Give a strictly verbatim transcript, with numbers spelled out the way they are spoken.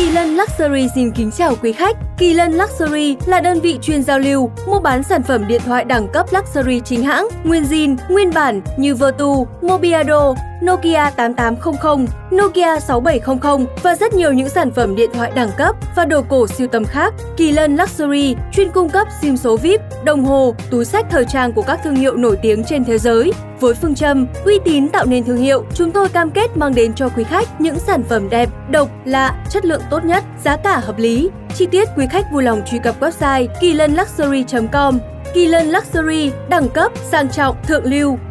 Kỳ Lân Luxury xin kính chào quý khách. Kỳ Lân Luxury là đơn vị chuyên giao lưu, mua bán sản phẩm điện thoại đẳng cấp luxury chính hãng, nguyên zin, nguyên bản như Vertu, Mobiado, Nokia tám tám không không, Nokia sáu bảy không không và rất nhiều những sản phẩm điện thoại đẳng cấp và đồ cổ sưu tầm khác. Kỳ Lân Luxury chuyên cung cấp sim số vi ai pi, đồng hồ, túi xách thời trang của các thương hiệu nổi tiếng trên thế giới. Với phương châm uy tín tạo nên thương hiệu, chúng tôi cam kết mang đến cho quý khách những sản phẩm đẹp, độc, lạ, chất lượng tốt nhất, giá cả hợp lý. Chi tiết quý khách vui lòng truy cập website kỳ lân luxury chấm com. Kỳ Lân Luxury, đẳng cấp, sang trọng, thượng lưu.